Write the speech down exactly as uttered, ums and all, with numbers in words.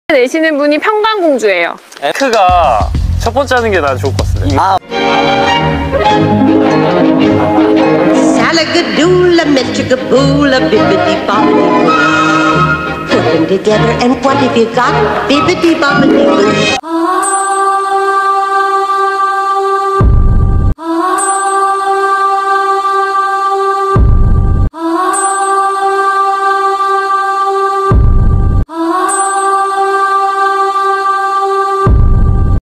내시는 분이 평강공주예요. F가 첫 번째 하는 게 난 좋을 것 같습니다. 아. Salagadoola, metricaboola, bibbidi bobbidi. Put them together and what have you got? Bibbidi bobbidi.